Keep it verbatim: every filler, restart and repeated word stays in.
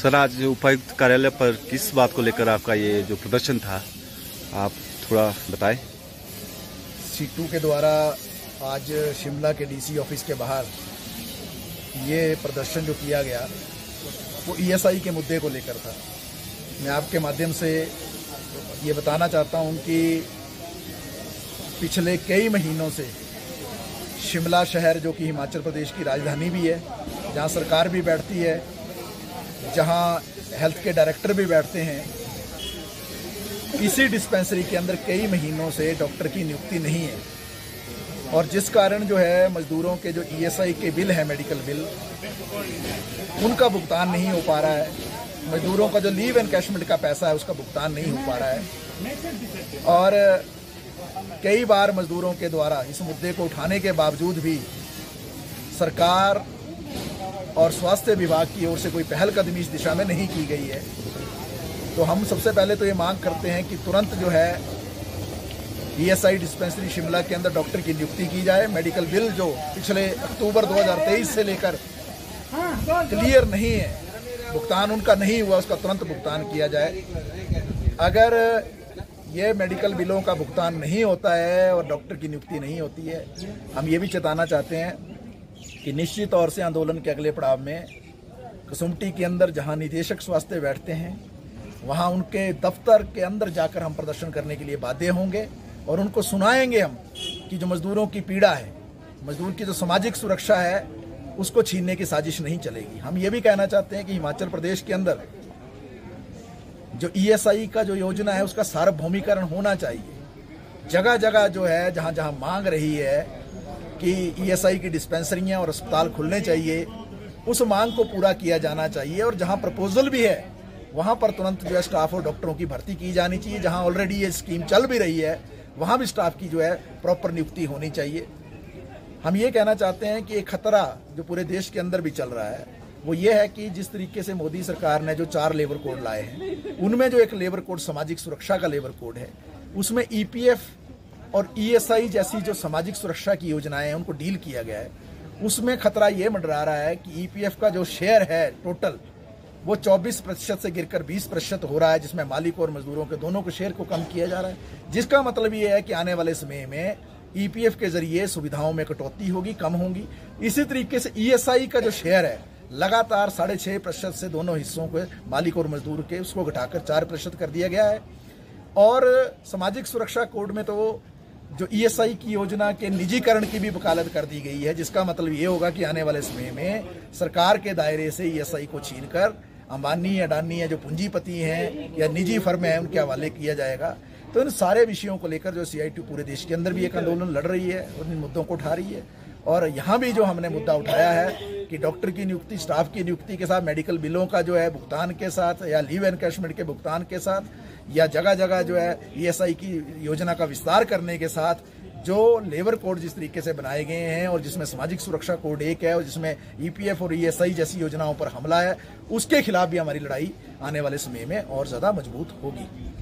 Sir, आज उपायुक्त कार्यालय पर किस बात को लेकर आपका ये जो प्रदर्शन था, आप थोड़ा बताएं। सीटू के द्वारा आज शिमला के डीसी ऑफिस के बाहर ये प्रदर्शन जो किया गया वो ईएसआई के मुद्दे को लेकर था। मैं आपके माध्यम से ये बताना चाहता हूँ कि पिछले कई महीनों से शिमला शहर, जो कि हिमाचल प्रदेश की राजधानी भी है, जहाँ सरकार भी बैठती है, जहाँ हेल्थ के डायरेक्टर भी बैठते हैं, इसी डिस्पेंसरी के अंदर कई महीनों से डॉक्टर की नियुक्ति नहीं है। और जिस कारण जो है मजदूरों के जो ईएसआई के बिल है, मेडिकल बिल, उनका भुगतान नहीं हो पा रहा है। मजदूरों का जो लीव एनकैशमेंट का पैसा है उसका भुगतान नहीं हो पा रहा है। और कई बार मजदूरों के द्वारा इस मुद्दे को उठाने के बावजूद भी सरकार और स्वास्थ्य विभाग की ओर से कोई पहलकदमी इस दिशा में नहीं की गई है। तो हम सबसे पहले तो ये मांग करते हैं कि तुरंत जो है ईएसआई डिस्पेंसरी शिमला के अंदर डॉक्टर की नियुक्ति की जाए। मेडिकल बिल जो पिछले अक्टूबर दो हज़ार तेईस से लेकर क्लियर नहीं है, भुगतान उनका नहीं हुआ, उसका तुरंत भुगतान किया जाए। अगर ये मेडिकल बिलों का भुगतान नहीं होता है और डॉक्टर की नियुक्ति नहीं होती है, हम ये भी चेताना चाहते हैं कि निश्चित तौर से आंदोलन के अगले पड़ाव में कसुम्पटी के अंदर जहां निदेशक स्वास्थ्य बैठते हैं, वहां उनके दफ्तर के अंदर जाकर हम प्रदर्शन करने के लिए बाध्य होंगे और उनको सुनाएंगे हम कि जो मजदूरों की पीड़ा है, मजदूर की जो सामाजिक सुरक्षा है, उसको छीनने की साजिश नहीं चलेगी। हम ये भी कहना चाहते हैं कि हिमाचल प्रदेश के अंदर जो ईएसआई का जो योजना है उसका सार्वभौमिकरण होना चाहिए। जगह जगह जो है, जहां जहां मांग रही है कि ईएसआई की डिस्पेंसरियां और अस्पताल खुलने चाहिए, उस मांग को पूरा किया जाना चाहिए। और जहां प्रपोजल भी है वहां पर तुरंत जो है स्टाफ और डॉक्टरों की भर्ती की जानी चाहिए। जहां ऑलरेडी ये स्कीम चल भी रही है वहां भी स्टाफ की जो है प्रॉपर नियुक्ति होनी चाहिए। हम ये कहना चाहते हैं कि एक खतरा जो पूरे देश के अंदर भी चल रहा है वो ये है कि जिस तरीके से मोदी सरकार ने जो चार लेबर कोड लाए हैं, उनमें जो एक लेबर कोड सामाजिक सुरक्षा का लेबर कोड है, उसमें ईपीएफ और ईएसआई जैसी जो सामाजिक सुरक्षा की योजनाएं हैं उनको डील किया गया है। उसमें खतरा ये मंडरा रहा है कि ईपीएफ का जो शेयर है टोटल, वो चौबीस प्रतिशत से गिरकर बीस प्रतिशत हो रहा है, जिसमें मालिक और मजदूरों के दोनों को शेयर को कम किया जा रहा है। जिसका मतलब ये है कि आने वाले समय में ईपीएफ के जरिए सुविधाओं में कटौती होगी, कम होंगी। इसी तरीके से ईएसआई का जो शेयर है लगातार साढ़े छः प्रतिशत से दोनों हिस्सों के, मालिक और मजदूर के, उसको घटाकर चार प्रतिशत कर दिया गया है। और सामाजिक सुरक्षा कोड में तो जो ईएसआई की योजना के निजीकरण की भी वकालत कर दी गई है, जिसका मतलब ये होगा कि आने वाले समय में सरकार के दायरे से ईएसआई को छीनकर अंबानी, अडानी या जो पूंजीपति हैं या निजी फर्म हैं उनके हवाले किया जाएगा। तो इन सारे विषयों को लेकर जो सीआईटी पूरे देश के अंदर भी एक आंदोलन लड़ रही है और इन मुद्दों को उठा रही है। और यहाँ भी जो हमने मुद्दा उठाया है कि डॉक्टर की नियुक्ति, स्टाफ की नियुक्ति के साथ, मेडिकल बिलों का जो है भुगतान के साथ, या लीव एनकैशमेंट के भुगतान के साथ, या जगह जगह जो है ईएसआई की योजना का विस्तार करने के साथ, जो लेबर कोड जिस तरीके से बनाए गए हैं और जिसमें सामाजिक सुरक्षा कोड एक है और जिसमें ईपीएफ और ईएसआई जैसी योजनाओं पर हमला है, उसके खिलाफ भी हमारी लड़ाई आने वाले समय में और ज़्यादा मजबूत होगी।